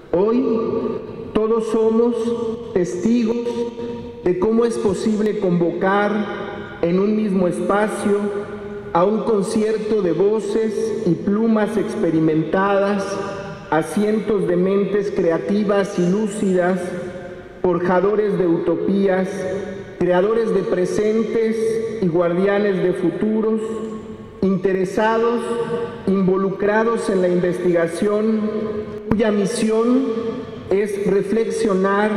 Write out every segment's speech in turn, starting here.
Hoy todos somos testigos de cómo es posible convocar en un mismo espacio a un concierto de voces y plumas experimentadas, a cientos de mentes creativas y lúcidas, forjadores de utopías, creadores de presentes y guardianes de futuros, interesados, involucrados en la investigación, cuya misión es reflexionar,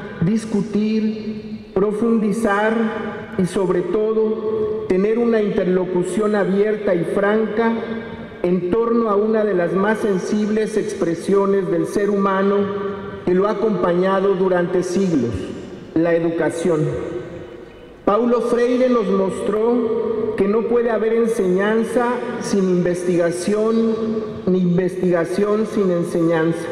discutir, profundizar y sobre todo tener una interlocución abierta y franca en torno a una de las más sensibles expresiones del ser humano que lo ha acompañado durante siglos, la educación. Paulo Freire nos mostró que no puede haber enseñanza sin investigación, ni investigación sin enseñanza.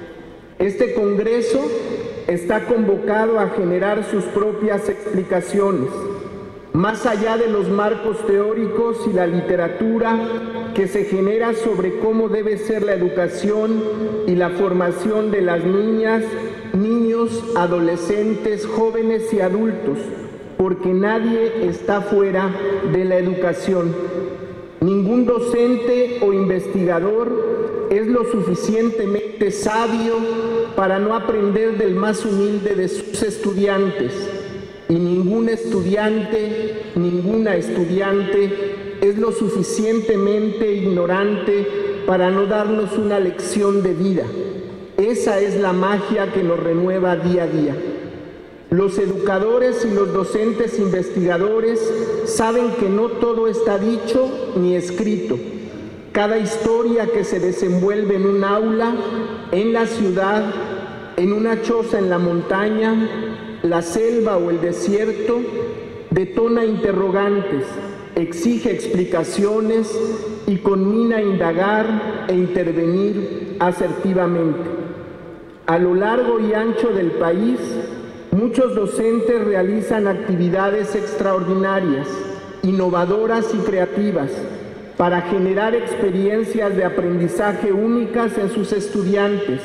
Este Congreso está convocado a generar sus propias explicaciones, más allá de los marcos teóricos y la literatura que se genera sobre cómo debe ser la educación y la formación de las niñas, niños, adolescentes, jóvenes y adultos, porque nadie está fuera de la educación. Ningún docente o investigador es lo suficientemente sabio para no aprender del más humilde de sus estudiantes. Y ningún estudiante, ninguna estudiante es lo suficientemente ignorante para no darnos una lección de vida. Esa es la magia que nos renueva día a día. Los educadores y los docentes investigadores saben que no todo está dicho ni escrito. Cada historia que se desenvuelve en un aula, en la ciudad, en una choza en la montaña, la selva o el desierto, detona interrogantes, exige explicaciones y conmina a indagar e intervenir asertivamente. A lo largo y ancho del país, muchos docentes realizan actividades extraordinarias, innovadoras y creativas para generar experiencias de aprendizaje únicas en sus estudiantes,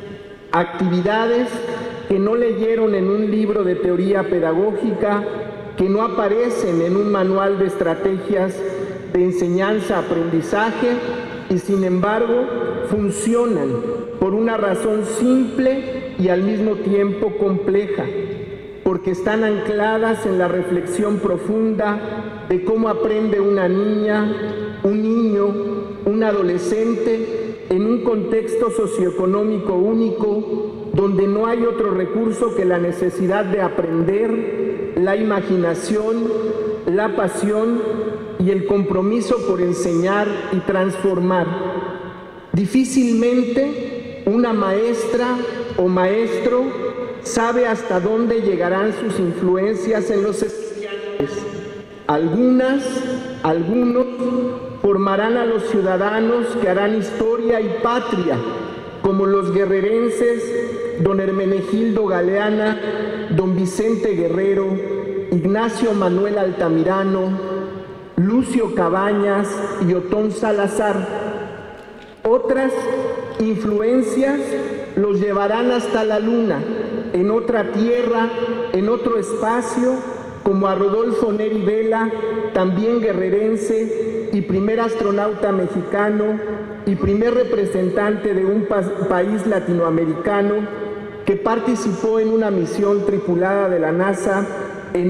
actividades que no leyeron en un libro de teoría pedagógica, que no aparecen en un manual de estrategias de enseñanza-aprendizaje y sin embargo funcionan por una razón simple y al mismo tiempo compleja, porque están ancladas en la reflexión profunda de cómo aprende una niña, un niño, un adolescente en un contexto socioeconómico único, donde no hay otro recurso que la necesidad de aprender, la imaginación, la pasión y el compromiso por enseñar y transformar. Difícilmente una maestra o maestro sabe hasta dónde llegarán sus influencias en los estudiantes. Algunos formarán a los ciudadanos que harán historia y patria, como los guerrerenses don Hermenegildo Galeana, don Vicente Guerrero, Ignacio Manuel Altamirano, Lucio Cabañas y Otón Salazar. Otras influencias los llevarán hasta la luna, en otra tierra, en otro espacio, como a Rodolfo Neri Vela, también guerrerense y primer astronauta mexicano y primer representante de un país latinoamericano que participó en una misión tripulada de la NASA en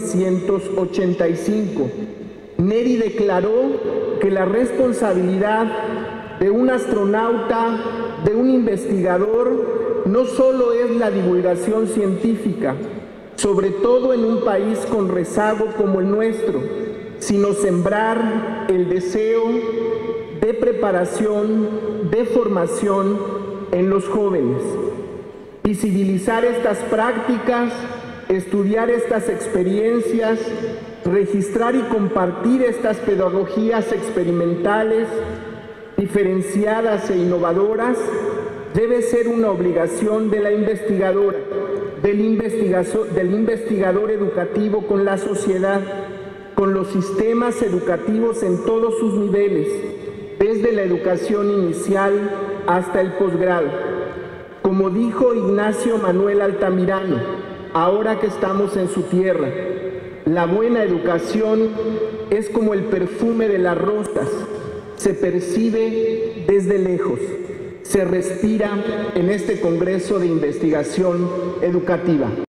1985. Neri declaró que la responsabilidad de un astronauta, de un investigador, no solo es la divulgación científica, sobre todo en un país con rezago como el nuestro, sino sembrar el deseo de preparación, de formación en los jóvenes. Visibilizar estas prácticas, estudiar estas experiencias, registrar y compartir estas pedagogías experimentales, diferenciadas e innovadoras, debe ser una obligación de la investigadora, del investigador educativo con la sociedad, con los sistemas educativos en todos sus niveles, desde la educación inicial hasta el posgrado. Como Como dijo Ignacio Manuel Altamirano, ahora que estamos en su tierra, la buena educación es como el perfume de las rosas, se percibe desde lejos, se respira en este Congreso de Investigación Educativa.